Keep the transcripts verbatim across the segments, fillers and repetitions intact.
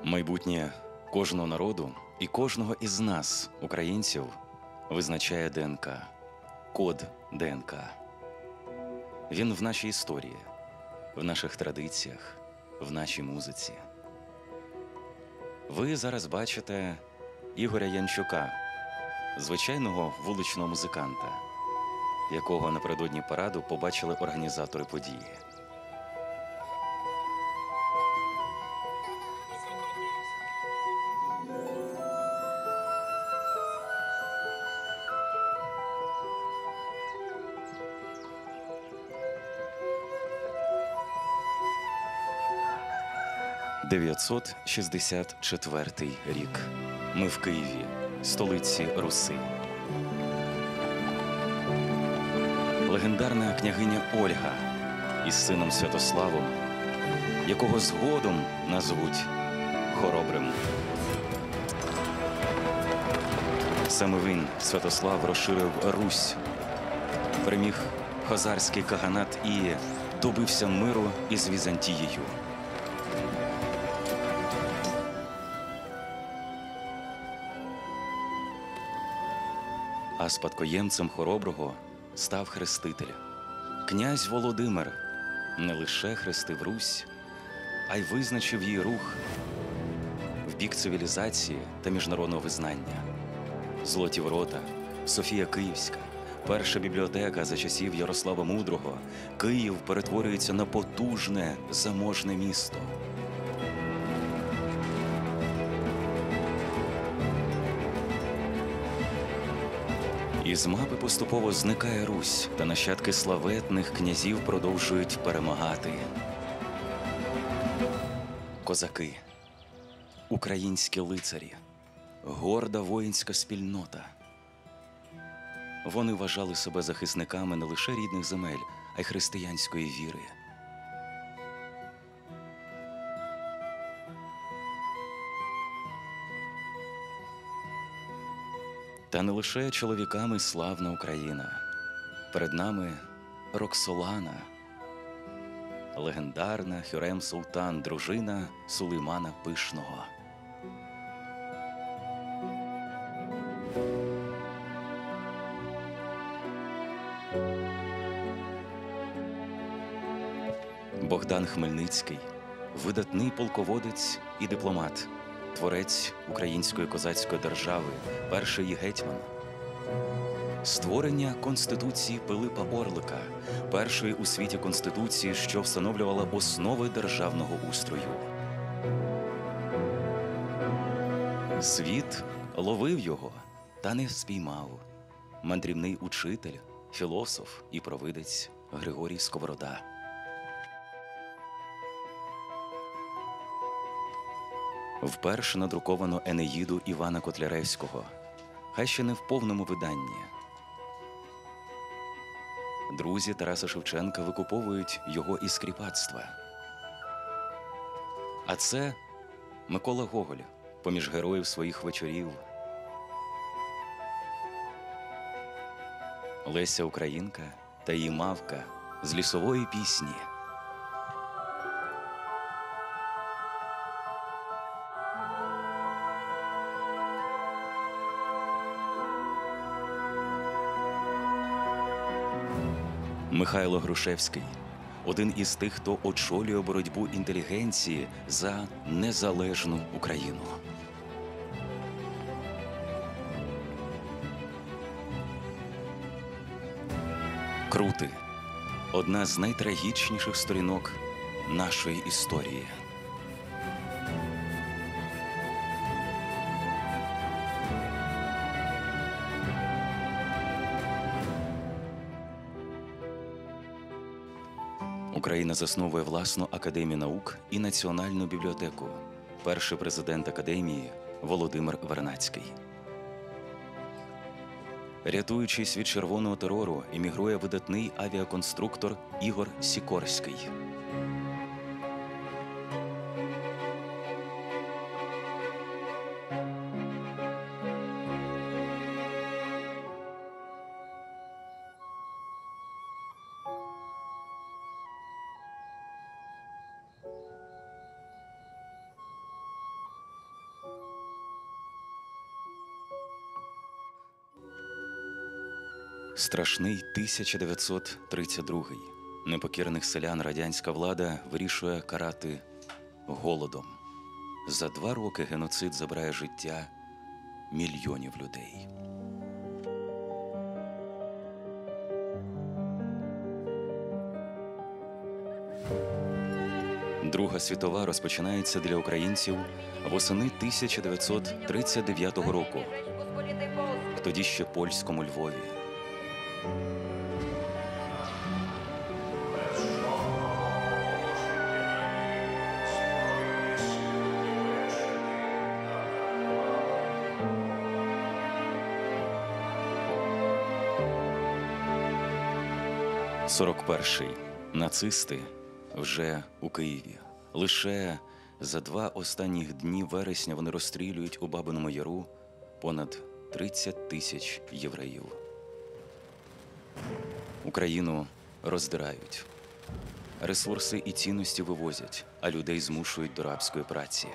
Майбутнє кожного народу і кожного із нас, українців, визначає ДНК, код ДНК. Він в нашій історії, в наших традиціях, в нашій музиці. Ви зараз бачите Ігоря Янчука, звичайного вуличного музиканта, якого напередодні параду побачили організатори події. дев'ятсот шістдесят четвертий рік. Ми в Києві, столиці Руси. Легендарна княгиня Ольга із сином Святославом, якого згодом назвуть Хоробрим. Саме він, Святослав, розширив Русь, переміг хазарський каганат і добився миру із Візантією. А спадкоємцем Хороброго став Хреститель. Князь Володимир не лише хрестив Русь, а й визначив її рух в бік цивілізації та міжнародного визнання. Золоті ворота, Софія Київська, перша бібліотека за часів Ярослава Мудрого. Київ перетворюється на потужне, заможне місто. Із мапи поступово зникає Русь, та нащадки славетних князів продовжують перемагати. Козаки, українські лицарі, горда воїнська спільнота. Вони вважали себе захисниками не лише рідних земель, а й християнської віри. Та не лише чоловіками славна Україна. Перед нами Роксолана, легендарна Хюрем-Султан, дружина Сулеймана Пишного. Богдан Хмельницький – видатний полководець і дипломат, творець української козацької держави, перший її гетьман. Створення Конституції Пилипа Орлика, першої у світі Конституції, що встановлювала основи державного устрою. Світ ловив його, та не спіймав. Мандрівний учитель, філософ і провидець Григорій Сковорода. Вперше надруковано Енеїду Івана Котляревського, хай ще не в повному виданні. Друзі Тараса Шевченка викуповують його із кріпацтва. А це Микола Гоголь, поміж героїв своїх вечорів. Леся Українка та її мавка з лісової пісні. Михайло Грушевський – один із тих, хто очолює боротьбу інтелігенції за незалежну Україну. Крути – одна з найтрагічніших сторінок нашої історії. Україна засновує власну академію наук і національну бібліотеку. Перший президент академії – Володимир Вернадський. Рятуючись від червоного терору, емігрує видатний авіаконструктор Ігор Сікорський. Страшний тисяча дев'ятсот тридцять другий. Непокірних селян радянська влада вирішує карати голодом. За два роки геноцид забирає життя мільйонів людей. Друга світова розпочинається для українців восени тисяча дев'ятсот тридцять дев'ятого року, в тоді ще польському Львові. сорок перший. Нацисти вже у Києві. Лише за два останніх дні вересня вони розстрілюють у Бабиному Яру понад тридцять тисяч євреїв. Україну роздирають. Ресурси і цінності вивозять, а людей змушують до рабської праці.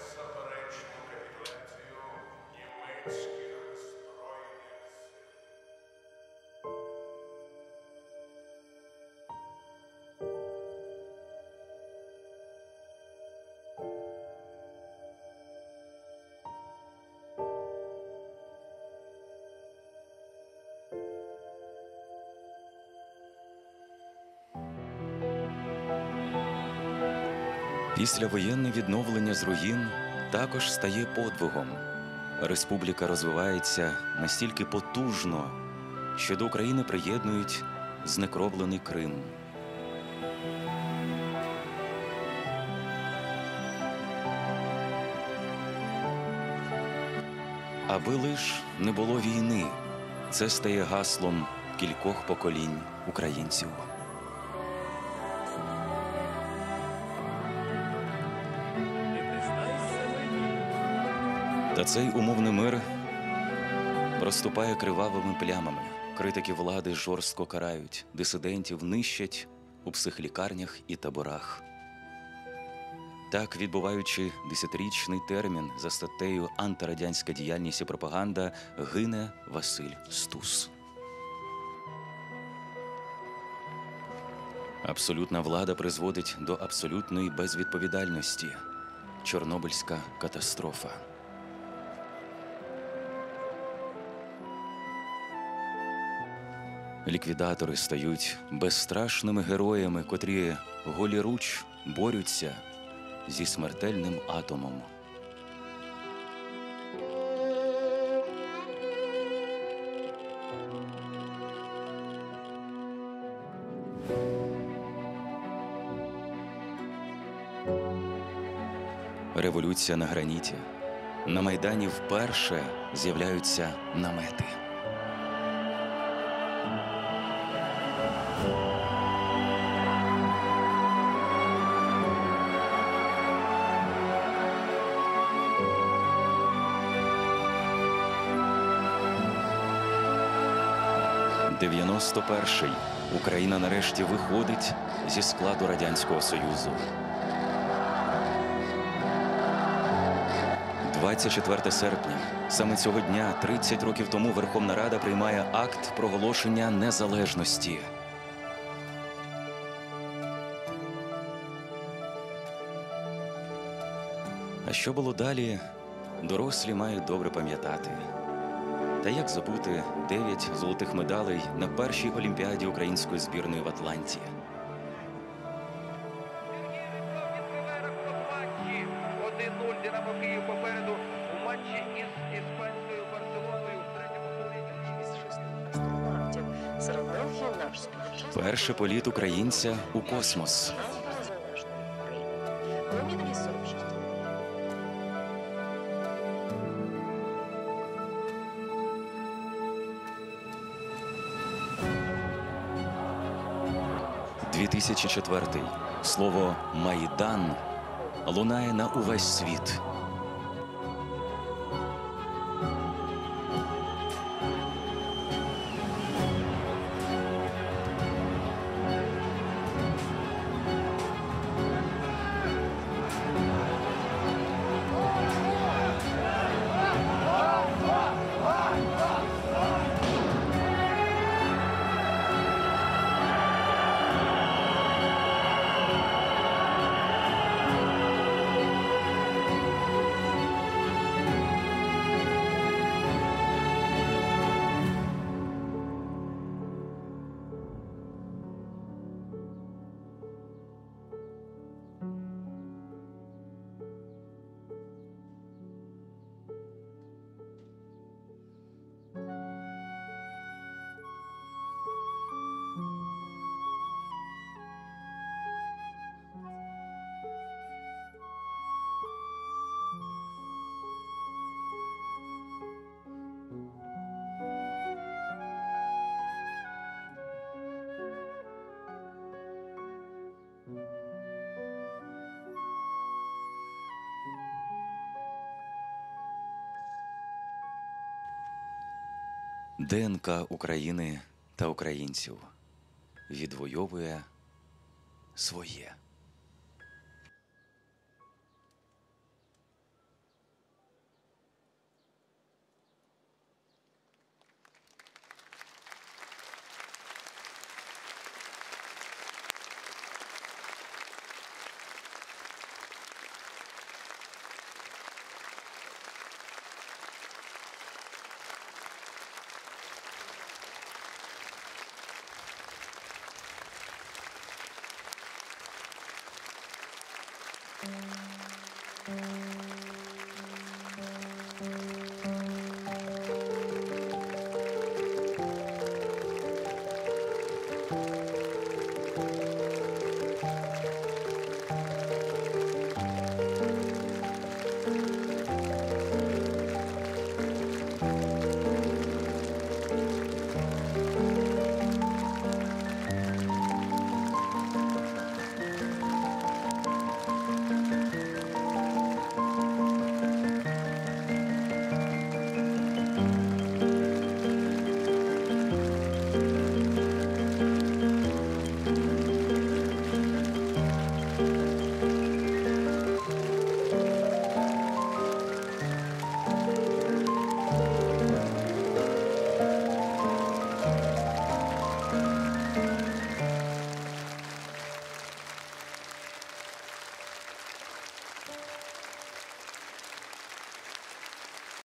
Післявоєнне відновлення з руїн також стає подвигом. Республіка розвивається настільки потужно, що до України приєднують знекровлений Крим. Аби лиш не було війни, це стає гаслом кількох поколінь українців. Та цей умовний мир проступає кривавими плямами. Критики влади жорстко карають, дисидентів нищать у психлікарнях і таборах. Так, відбуваючи десятирічний термін за статтею «Антирадянська діяльність і пропаганда», гине Василь Стус. Абсолютна влада призводить до абсолютної безвідповідальності. Чорнобильська катастрофа. Ліквідатори стають безстрашними героями, котрі голіруч борються зі смертельним атомом. Революція на граніті. На Майдані вперше з'являються намети. дев'яносто перший. Україна нарешті виходить зі складу Радянського Союзу. двадцять четверте серпня. Саме цього дня, тридцять років тому, Верховна Рада приймає акт проголошення незалежності. А що було далі, дорослі мають добре пам'ятати. Та як забути дев'ять золотих медалей на першій олімпіаді української збірної в Атланті? один нуль Динамо Київ попереду у матчі із іспанською Барселоною в третьому турі. Перший політ українця у космос. дві тисячі четвертий. Слово «Майдан» лунає на увесь світ. ДНК України та українців відвоює своє. Thank you.